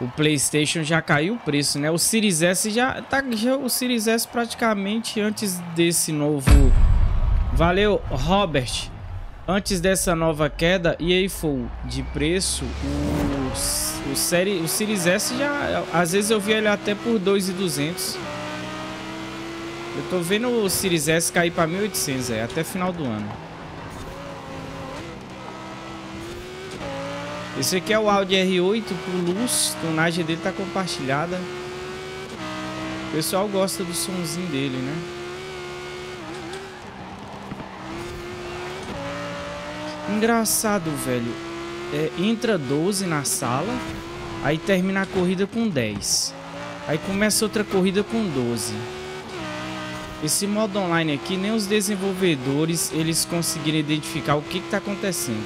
O PlayStation já caiu o preço, né? O Series S já o Series S praticamente antes desse novo... Valeu, Robert. Antes dessa nova queda, EA Full de preço, o Series S já... Às vezes eu vi ele até por 2.200. Eu tô vendo o Series S cair pra 1.800, até final do ano. Esse aqui é o Audi R8 Plus, a tonagem dele tá compartilhada. O pessoal gosta do somzinho dele, né? Engraçado, velho. Entra 12 na sala, aí termina a corrida com 10. Aí começa outra corrida com 12. Esse modo online aqui, nem os desenvolvedores, eles conseguiram identificar o que tá acontecendo.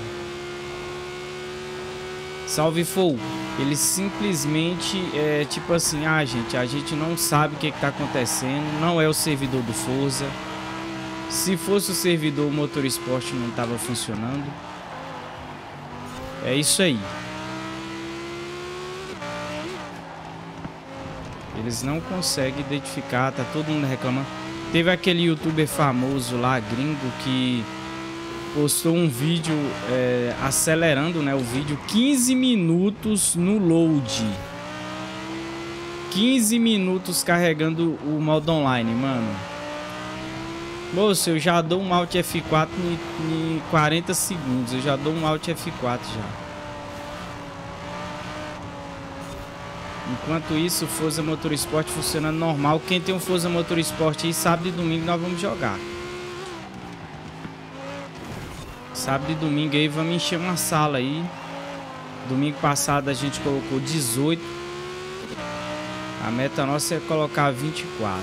Salve, Fou. Eles simplesmente, tipo assim, gente, a gente não sabe o que tá acontecendo, não é o servidor do Forza. Se fosse o servidor, o Motorsport não tava funcionando. É isso aí. Eles não conseguem identificar, tá todo mundo reclamando. Teve aquele youtuber famoso lá, gringo, que postou um vídeo acelerando, né, o vídeo 15 minutos no load. 15 minutos carregando o modo online, mano. Moço, eu já dou um Alt F4 em 40 segundos. Eu já dou um Alt F4 já. Enquanto isso, o Forza Motorsport funcionando normal. Quem tem um Forza Motorsport aí, sábado e domingo nós vamos jogar. Sábado e domingo aí vamos encher uma sala aí. Domingo passado a gente colocou 18. A meta nossa é colocar 24.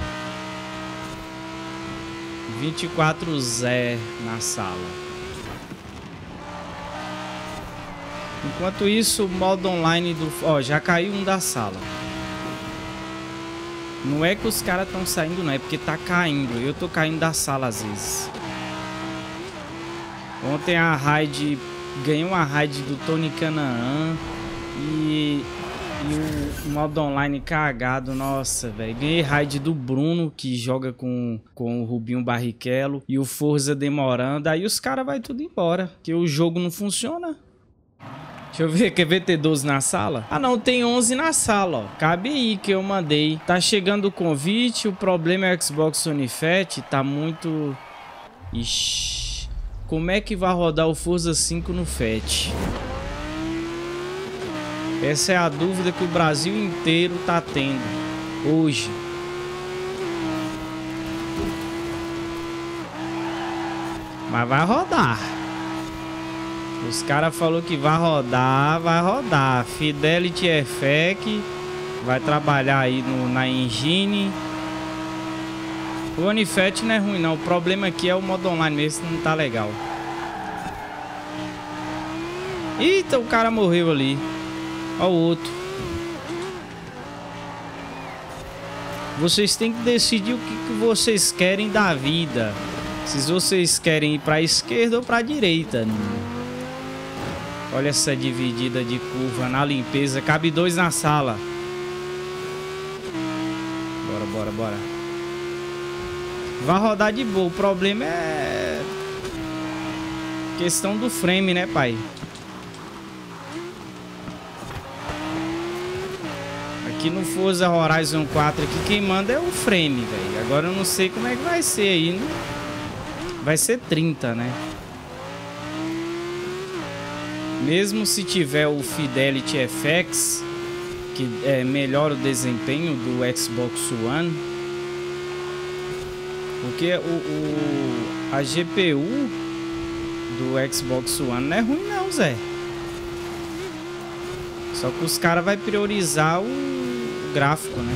24 Zé na sala. Enquanto isso, o modo online do... Ó, já caiu um da sala. Não é que os caras estão saindo, não. É porque tá caindo. Eu tô caindo da sala às vezes. Ontem a raid... Ganhei uma raid do Tony Canaan. E o modo online cagado. Nossa, velho. Ganhei raid do Bruno, que joga com o Rubinho Barrichello. E o Forza demorando. Aí os caras vai tudo embora. Porque o jogo não funciona. Deixa eu ver, quer ver ter 12 na sala? Ah não, tem 11 na sala, ó. Cabe aí que eu mandei. Tá chegando o convite, o problema é o Xbox One Fat, tá muito... Ixi. Como é que vai rodar o Forza 5 no Fat? Essa é a dúvida que o Brasil inteiro tá tendo hoje. Mas vai rodar. Os caras falaram que vai rodar. Fidelity FX vai trabalhar aí na engine. O Unifat não é ruim não. O problema aqui é o modo online mesmo, não tá legal. Eita, o cara morreu ali. Ó o outro. Vocês têm que decidir o que vocês querem da vida. Se vocês querem ir pra esquerda ou pra direita. Olha essa dividida de curva na limpeza. Cabe 2 na sala. Bora. Vai rodar de boa. O problema é... questão do frame, né, pai? Aqui no Forza Horizon 4, aqui, quem manda é o frame, velho. Agora eu não sei como é que vai ser aí, né? Vai ser 30, né? Mesmo se tiver o Fidelity FX, que melhora o desempenho do Xbox One, porque a GPU do Xbox One não é ruim não, Zé. Só que os caras vão priorizar o gráfico, né?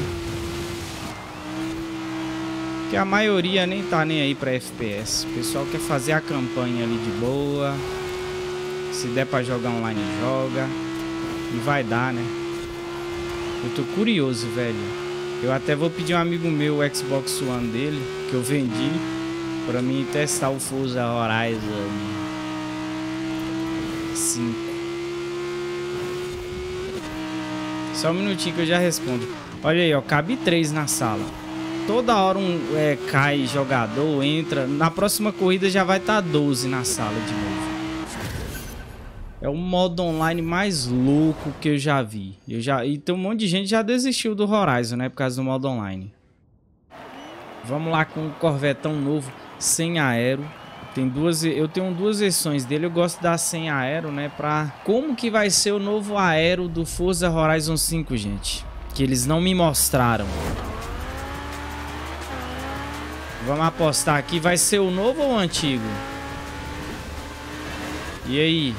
Porque a maioria nem tá nem aí pra FPS. O pessoal quer fazer a campanha ali de boa. Se der pra jogar online, joga. E vai dar, né? Eu tô curioso, velho. Eu até vou pedir um amigo meu o Xbox One dele, que eu vendi, pra mim testar o Forza Horizon 5. Só um minutinho que eu já respondo. Olha aí, ó, cabe 3 na sala. Toda hora cai jogador, entra. Na próxima corrida já vai estar 12 na sala de novo. É o modo online mais louco que eu já vi. E tem um monte de gente que já desistiu do Horizon, né? Por causa do modo online. Vamos lá com um Corvetão novo, sem aero. Eu tenho 2 versões dele. Eu gosto da sem aero, né? Como que vai ser o novo aero do Forza Horizon 5, gente? Que eles não me mostraram. Vamos apostar aqui. Vai ser o novo ou o antigo? E aí?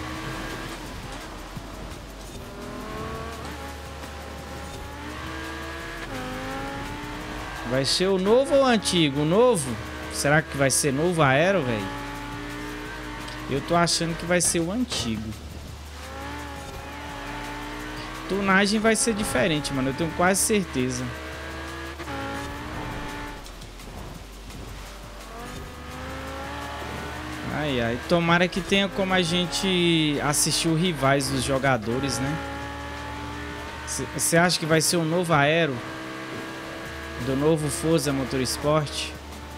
Vai ser o novo ou o antigo? O novo? Será que vai ser novo aero, velho? Eu tô achando que vai ser o antigo. Tunagem vai ser diferente, mano. Eu tenho quase certeza. Ai, ai. Tomara que tenha como a gente assistir os rivais dos jogadores, né? Você acha que vai ser um novo aero? Do novo Forza Motorsport?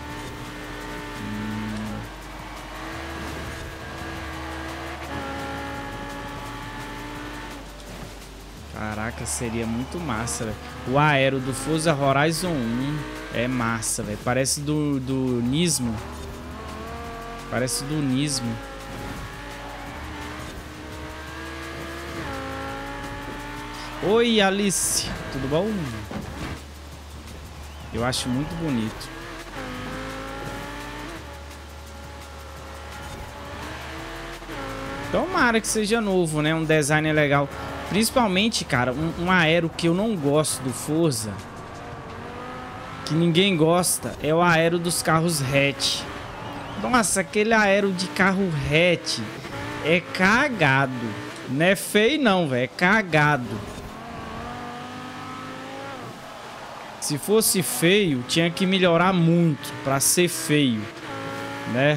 Caraca, seria muito massa, velho. O aero do Forza Horizon 1 é massa, velho. Parece do Nismo. Parece do Nismo. Oi, Alice. Tudo bom? Eu acho muito bonito. Tomara que seja novo, né? Um design legal. Principalmente, cara, um aero que eu não gosto do Forza, que ninguém gosta, é o aero dos carros hatch. Nossa, aquele aero de carro hatch é cagado. Não é feio não, velho. É cagado. Se fosse feio, tinha que melhorar muito pra ser feio, né?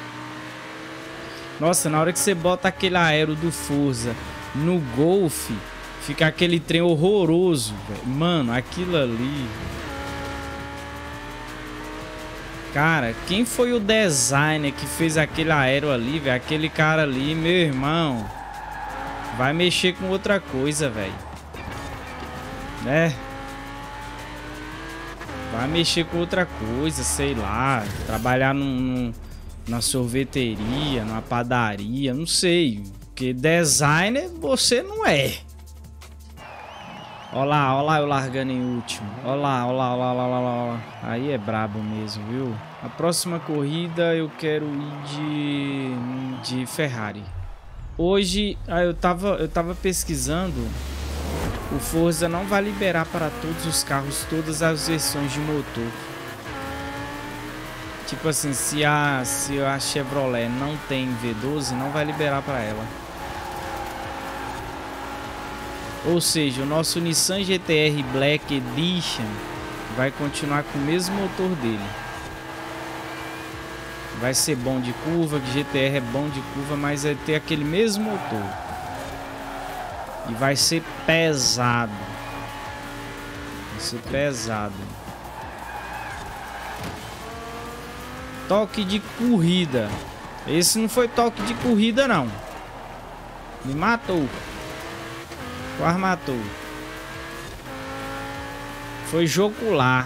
Nossa, na hora que você bota aquele aero do Forza no Golf, fica aquele trem horroroso, véio. Mano, aquilo ali... Cara, quem foi o designer que fez aquele aero ali, velho? Aquele cara ali, meu irmão, vai mexer com outra coisa, velho. Né? Vai mexer com outra coisa, sei lá. Trabalhar na sorveteria, numa padaria, não sei. Porque designer você não é. Ó lá, eu largando em último. Ó lá. Aí é brabo mesmo, viu? A próxima corrida eu quero ir de Ferrari. Hoje, eu tava pesquisando. O Forza não vai liberar para todos os carros todas as versões de motor. Tipo assim, se a Chevrolet não tem V12, não vai liberar para ela. Ou seja, o nosso Nissan GT-R Black Edition vai continuar com o mesmo motor dele. Vai ser bom de curva, que GT-R é bom de curva, mas vai ter aquele mesmo motor. E vai ser pesado. Vai ser pesado. Toque de corrida. Esse não foi toque de corrida, não. Me matou. Quase matou. Foi jocular.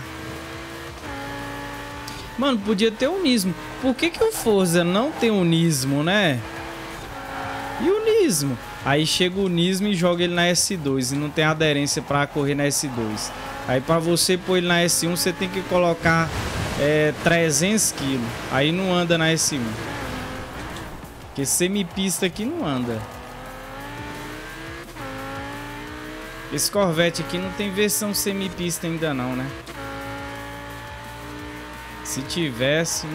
Mano, podia ter o Nismo. Por que o Forza não tem o Nismo, né? E o Nismo? Aí chega o Nismo e joga ele na S2 e não tem aderência para correr na S2. Aí para você pôr ele na S1 você tem que colocar 300 kg. Aí não anda na S1. Porque semipista aqui não anda. Esse Corvette aqui não tem versão semipista ainda não, né? Se tivesse...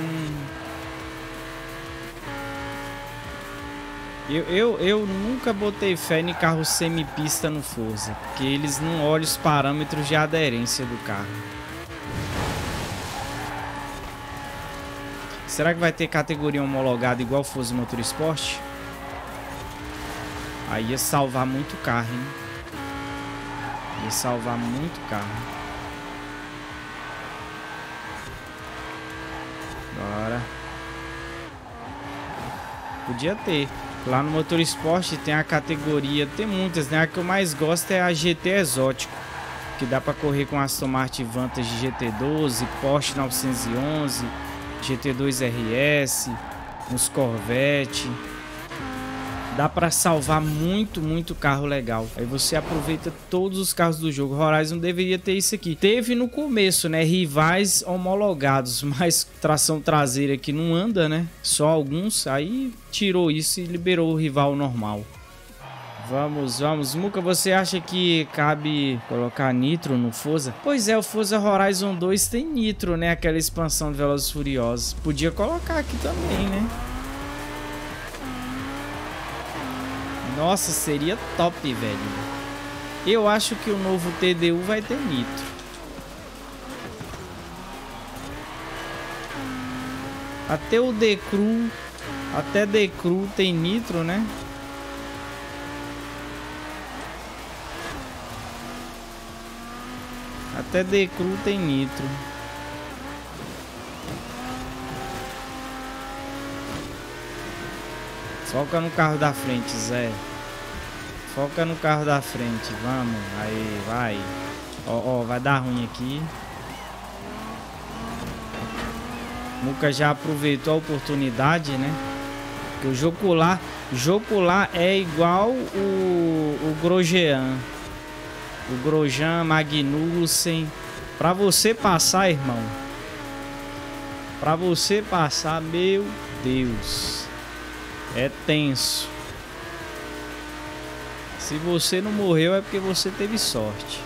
Eu nunca botei fé em carro semipista no Forza, porque eles não olham os parâmetros de aderência do carro. Será que vai ter categoria homologada igual o Forza Motorsport? Aí ia salvar muito carro, hein? Vai salvar muito carro. Bora. Podia ter. Lá no Motor Esporte tem a categoria, tem muitas, né? A que eu mais gosto é a GT Exótico, que dá para correr com Aston Martin Vantage GT12, Porsche 911, GT2 RS, uns Corvette. Dá para salvar muito carro legal. Aí você aproveita todos os carros do jogo. Horizon deveria ter isso aqui. Teve no começo, né? Rivais homologados, mas tração traseira que não anda, né? Só alguns. Aí tirou isso e liberou o rival normal. Vamos. Muca, você acha que cabe colocar nitro no Forza? Pois é, o Forza Horizon 2 tem nitro, né? Aquela expansão de Velozes e Furiosos. Podia colocar aqui também, né? Nossa, seria top, velho. Eu acho que o novo TDU vai ter nitro. Até o Decru, até Decru tem nitro, né? Até Decru tem nitro. Foca no carro da frente, Zé. Foca no carro da frente. Vamos. Aí, vai. Ó, vai dar ruim aqui. Muca já aproveitou a oportunidade, né? Porque o Jocular é igual o Grosjean. O Grosjean Magnussen. Pra você passar, irmão. Pra você passar, meu Deus. É tenso. Se você não morreu é porque você teve sorte.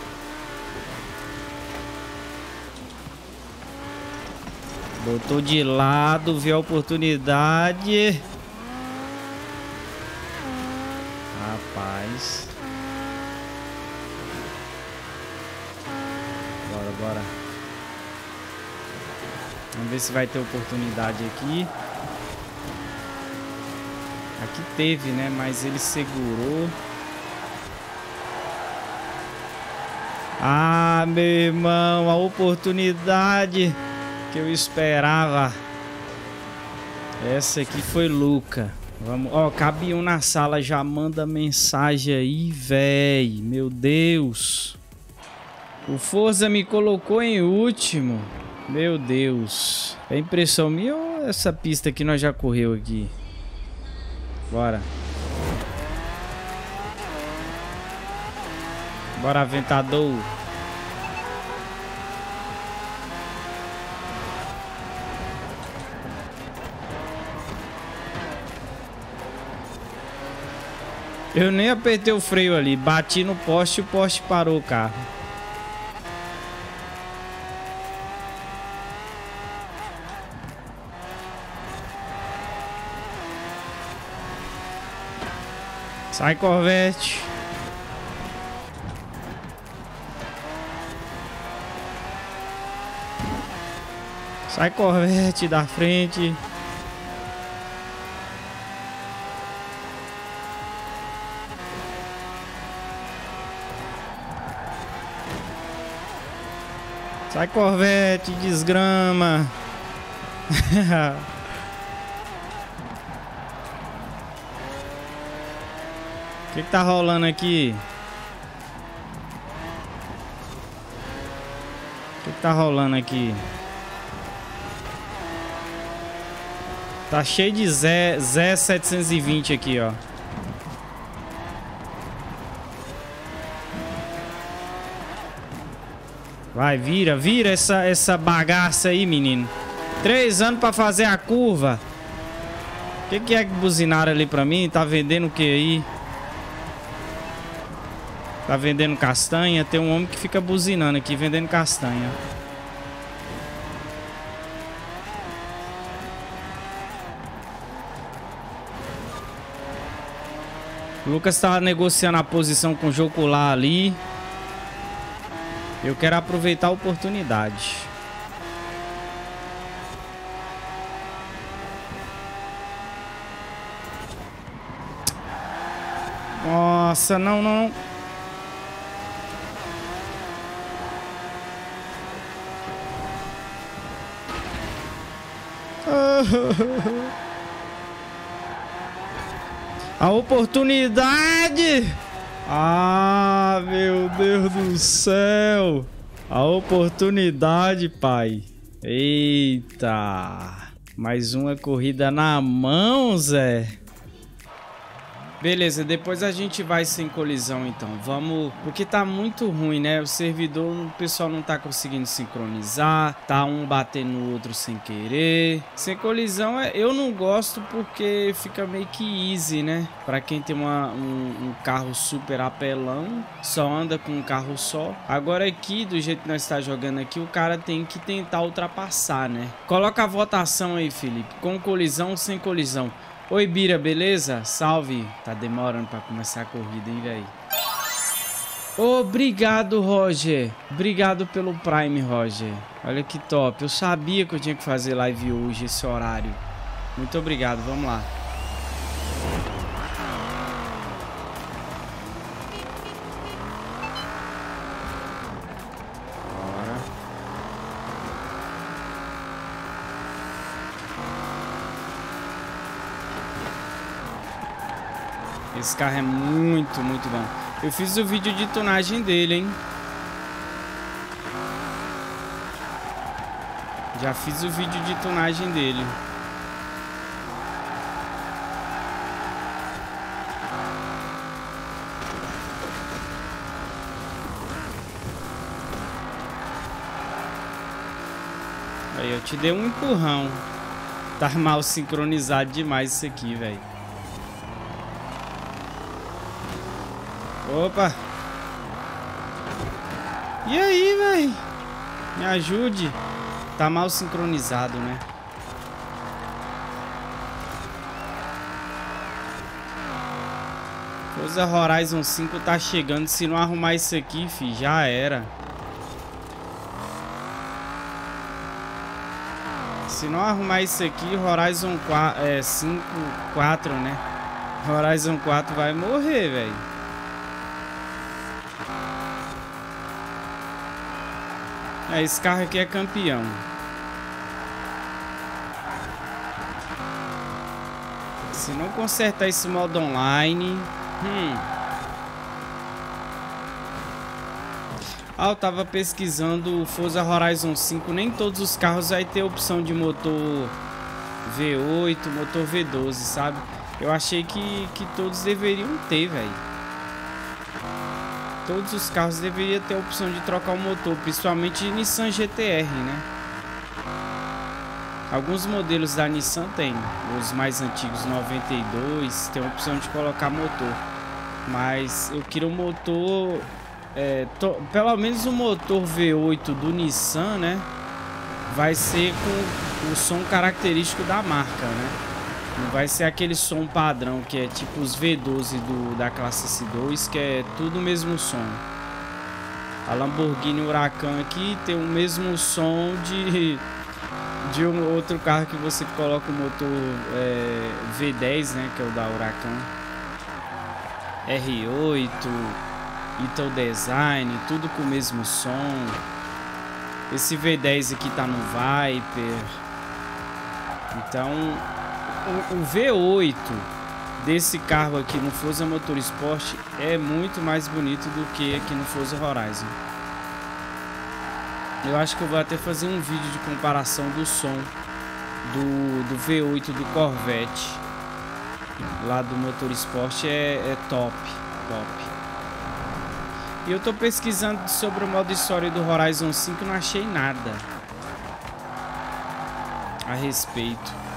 Botou de lado, viu a oportunidade. Rapaz. Bora. Vamos ver se vai ter oportunidade aqui. Aqui teve, né? Mas ele segurou. Ah, meu irmão, a oportunidade que eu esperava. Essa aqui foi Luca. Vamos, ó, cabe um na sala, já manda mensagem aí, véi. Meu Deus. O Forza me colocou em último. Meu Deus. É impressão minha ou essa pista que nós já correu aqui? Bora. Bora, Aventador. Eu nem apertei o freio ali. Bati no poste e o poste parou o carro. Sai, Corvette. Sai, Corvette da frente. Sai, Corvette, desgrama. O que tá rolando aqui? O que tá rolando aqui? Tá cheio de Zé 720 aqui, ó. Vai, vira essa bagaça aí, menino. 3 anos pra fazer a curva. O que é que buzinaram ali pra mim? Tá vendendo o que aí? Tá vendendo castanha. Tem um homem que fica buzinando aqui, vendendo castanha. O Lucas tá negociando a posição com o Jocular ali. Eu quero aproveitar a oportunidade. Nossa, não. A oportunidade! Ah, meu Deus do céu! A oportunidade, pai. Eita! Mais uma corrida na mão, Zé. Beleza, depois a gente vai sem colisão, então. Vamos... Porque tá muito ruim, né? O servidor, o pessoal não tá conseguindo sincronizar. Tá um batendo no outro sem querer. Sem colisão, eu não gosto porque fica meio que easy, né? Pra quem tem um carro super apelão, só anda com um carro só. Agora aqui, do jeito que nós tá jogando aqui, o cara tem que tentar ultrapassar, né? Coloca a votação aí, Felipe. Com colisão ou sem colisão? Oi, Bira, beleza? Salve. Tá demorando pra começar a corrida, hein, velho? Obrigado, Roger. Obrigado pelo Prime, Roger. Olha que top. Eu sabia que eu tinha que fazer live hoje, esse horário. Muito obrigado. Vamos lá. Esse carro é muito, muito bom. Eu fiz o vídeo de tonagem dele, hein? Já fiz o vídeo de tonagem dele. Aí, eu te dei um empurrão. Tá mal sincronizado demais isso aqui, velho. Opa! E aí, véi? Me ajude. Tá mal sincronizado, né? Forza Horizon 5 tá chegando. Se não arrumar isso aqui, fi, já era. Se não arrumar isso aqui, Horizon 4, né? Horizon 4 vai morrer, velho. Esse carro aqui é campeão. Se não consertar esse modo online... Ah, eu tava pesquisando o Forza Horizon 5. Nem todos os carros vai ter opção de motor V8, motor V12, sabe? Eu achei que todos deveriam ter, velho. Todos os carros deveriam ter a opção de trocar o motor, principalmente Nissan GT-R, né? Alguns modelos da Nissan tem, os mais antigos, 92, tem a opção de colocar motor. Mas eu queria um motor, pelo menos o motor V8 do Nissan, né? Vai ser com o som característico da marca, né? Não vai ser aquele som padrão que é tipo os V12 da classe S2, que é tudo o mesmo som. A Lamborghini Huracan aqui tem o mesmo som de um outro carro que você coloca o motor V10, né, que é o da Huracan. R8, Ital Design, tudo com o mesmo som. Esse V10 aqui tá no Viper. Então... O V8 desse carro aqui no Forza Motorsport é muito mais bonito do que aqui no Forza Horizon. Eu acho que eu vou até fazer um vídeo de comparação do som do V8 do Corvette. Lá do Motorsport é top. E eu tô pesquisando sobre o modo história do Horizon 5 e não achei nada a respeito.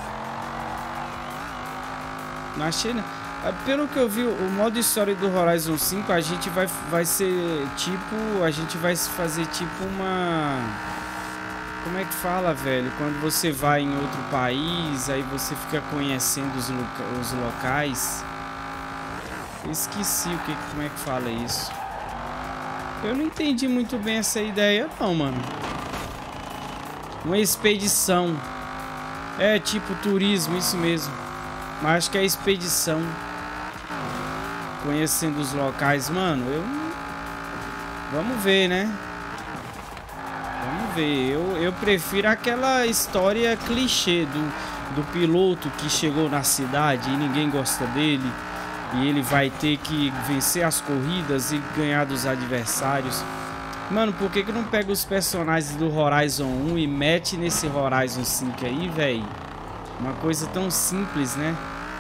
Não achei, né? Pelo que eu vi, o modo história do Horizon 5, a gente vai ser tipo... A gente vai fazer tipo uma... Como é que fala, velho? Quando você vai em outro país, aí você fica conhecendo os locais. Eu esqueci como é que fala isso. Eu não entendi muito bem essa ideia não, mano. Uma expedição. É tipo turismo, isso mesmo. Mas acho que é expedição. Conhecendo os locais. Mano, vamos ver, né? Vamos ver. Eu prefiro aquela história clichê do piloto que chegou na cidade e ninguém gosta dele. E ele vai ter que vencer as corridas e ganhar dos adversários. Mano, por que não pega os personagens do Horizon 1 e mete nesse Horizon 5 aí, velho? Uma coisa tão simples, né?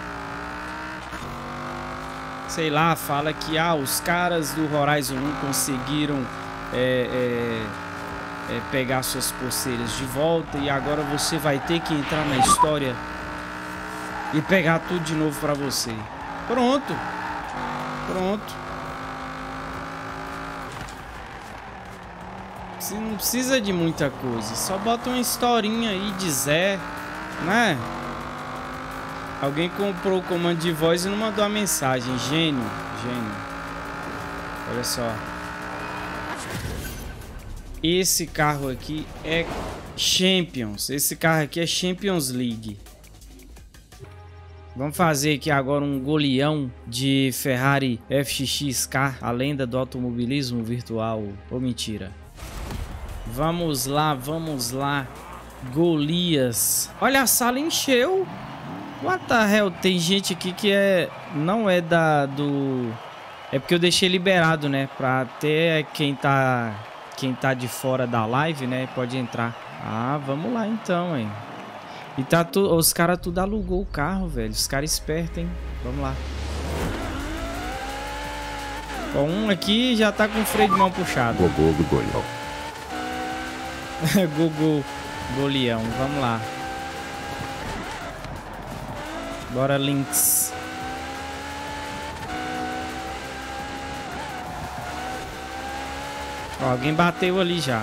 Sei lá, fala que os caras do Horizon 1 conseguiram pegar suas pulseiras de volta e agora você vai ter que entrar na história e pegar tudo de novo pra você. Pronto. Pronto. Você não precisa de muita coisa. Só bota uma historinha aí de Zé, né? Alguém comprou o comando de voz e não mandou a mensagem. Gênio. Gênio. Olha só. Esse carro aqui é Champions. Esse carro aqui é Champions League. Vamos fazer aqui agora um goleão de Ferrari FXX-K, a lenda do automobilismo virtual. Ou mentira. Vamos lá, vamos lá. Golias. Olha, a sala encheu. What the hell? Tem gente aqui que não é do... É porque eu deixei liberado, né? Pra até quem tá de fora da live, né? Pode entrar. Ah, vamos lá então, hein? E tá os caras tudo alugou o carro, velho. Os caras espertos, hein? Vamos lá. Ó, um aqui já tá com o freio de mão puxado. Gogô, goleão. Gogô, goleão. Vamos lá. Bora, Lynx. Ó, alguém bateu ali já.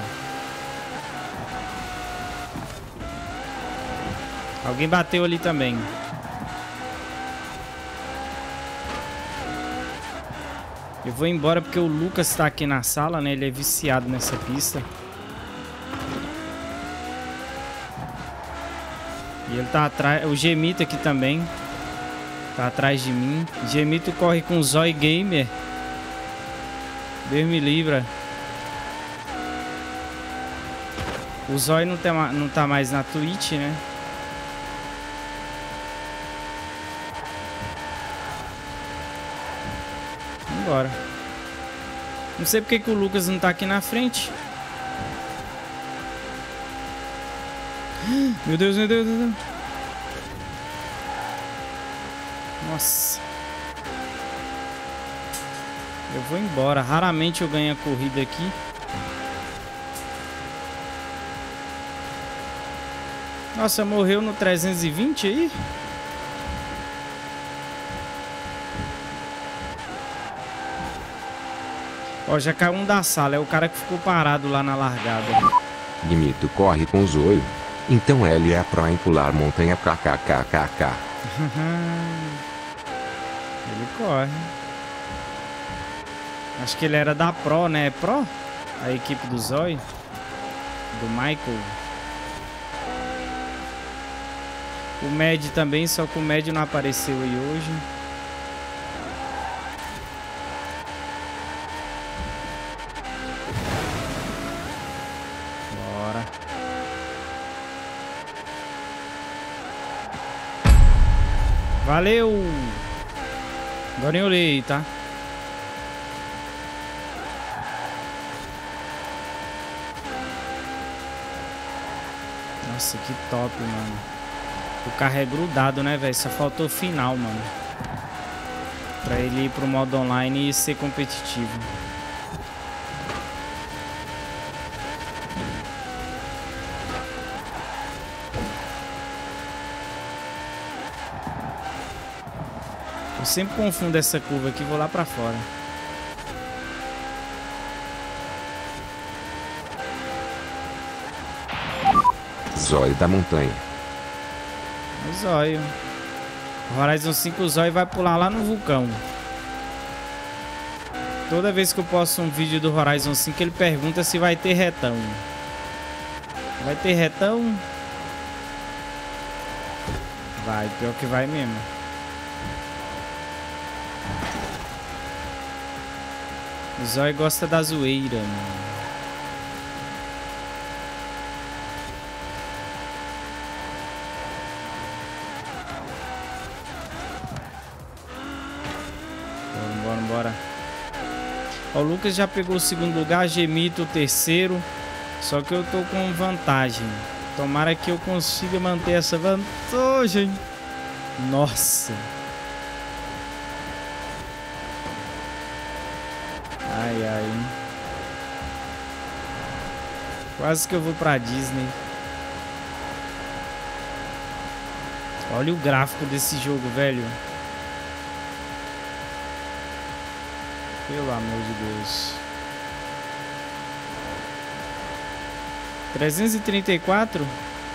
Alguém bateu ali também. Eu vou embora porque o Lucas tá aqui na sala, né? Ele é viciado nessa pista. E ele tá atrás... O Gemito aqui também. Tá atrás de mim. Gemito corre com o Zói Gamer. Deus me livra. O Zói não tá mais na Twitch, né? Vambora. Não sei porque que o Lucas não tá aqui na frente. Meu Deus, meu Deus, meu Deus. Nossa. Eu vou embora. Raramente eu ganho a corrida aqui. Nossa, morreu no 320 aí? Ó, já caiu um da sala. É o cara que ficou parado lá na largada. Gemito corre com o Zoio. Então ele é pró em pular montanha kkkk. Ele corre. Acho que ele era da Pro, né? Pro? A equipe do Zói. Do Michael. O Med também, só que o Med não apareceu aí hoje. Bora. Valeu! Agora eu olhei, tá? Nossa, que top, mano. O carro é grudado, né, velho? Só faltou o final, mano. Pra ele ir pro modo online e ser competitivo. Eu sempre confundo essa curva aqui, vou lá pra fora. Zóio da montanha. O Zóio. O Horizon 5, o Zóio vai pular lá no vulcão. Toda vez que eu posto um vídeo do Horizon 5, ele pergunta se vai ter retão. Vai ter retão? Vai, pior que vai mesmo. O Zóio gosta da zoeira, mano. Bora. Ó, o Lucas já pegou o segundo lugar, Gemito o terceiro. Só que eu tô com vantagem. Tomara que eu consiga manter essa vantagem. Nossa. Ai, ai. Quase que eu vou pra Disney. Olha o gráfico desse jogo, velho. Pelo amor de Deus. 334?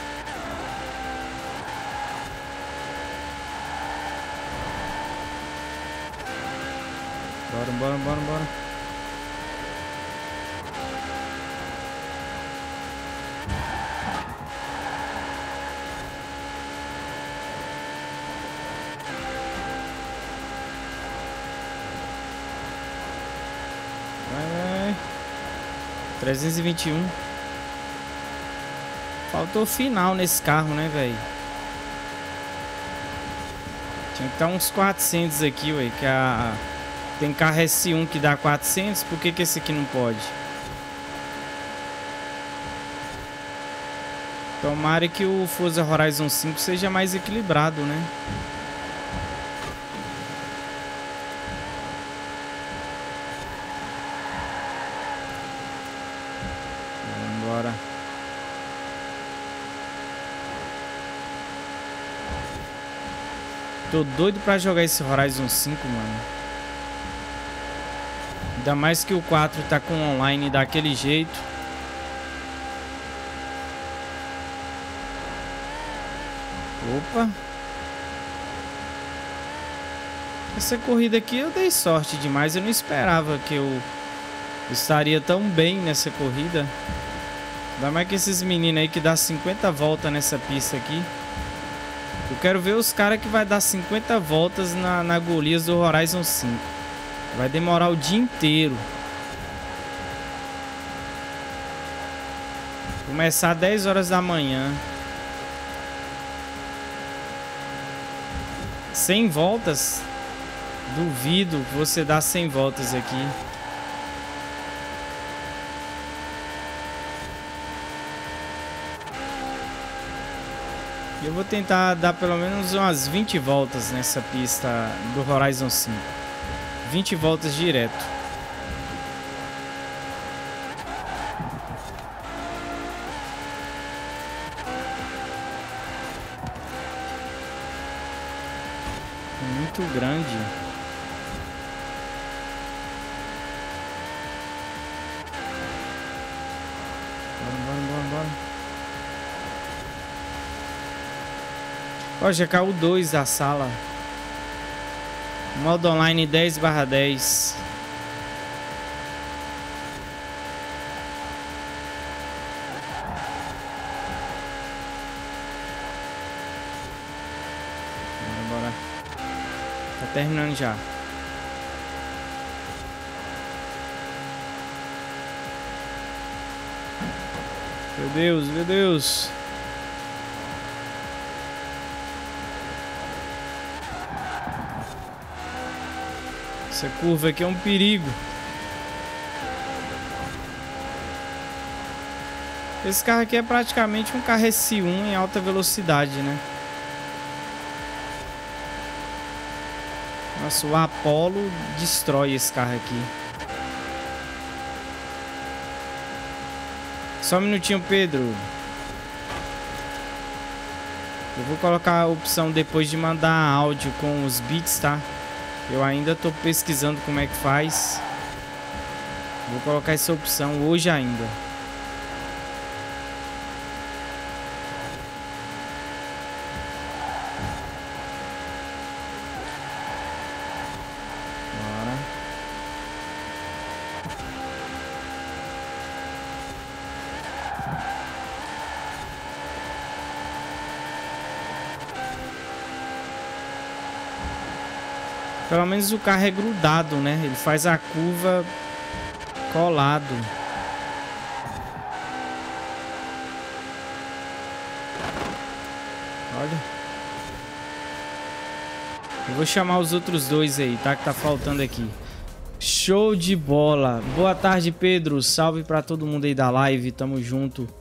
Bora, bora, bora, bora. Vai. 321. Faltou final nesse carro, né, velho? Tinha que estar uns 400 aqui, ué. Tem carro S1 que dá 400. Por que esse aqui não pode? Tomara que o Forza Horizon 5 seja mais equilibrado, né? Vambora. Tô doido pra jogar esse Horizon 5, mano. Ainda mais que o 4 tá com online daquele jeito. Opa. Essa corrida aqui eu dei sorte demais. Eu não esperava que eu estaria tão bem nessa corrida. Ainda mais que esses meninos aí que dá 50 voltas nessa pista aqui. Eu quero ver os caras que vai dar 50 voltas na Golias do Horizon 5. Vai demorar o dia inteiro. Começar às 10 horas da manhã. 100 voltas? Duvido você dar 100 voltas aqui. Eu vou tentar dar pelo menos umas 20 voltas nessa pista do Horizon 5. 20 voltas direto. Muito grande. Bora. Ó, já caiu 2 da sala. Modo online 10/10. Bora. Tá terminando já. Meu Deus, meu Deus. Essa curva aqui é um perigo. Esse carro aqui é praticamente um carro S1 em alta velocidade, né? Nossa, o Apollo destrói esse carro aqui. Só um minutinho, Pedro. Eu vou colocar a opção depois de mandar áudio com os beats, tá? Eu ainda tô pesquisando como é que faz. Vou colocar essa opção hoje ainda. Bora. Pelo menos o carro é grudado, né? Ele faz a curva colado. Olha. Eu vou chamar os outros dois aí, tá? Que tá faltando aqui. Show de bola. Boa tarde, Pedro. Salve pra todo mundo aí da live. Tamo junto.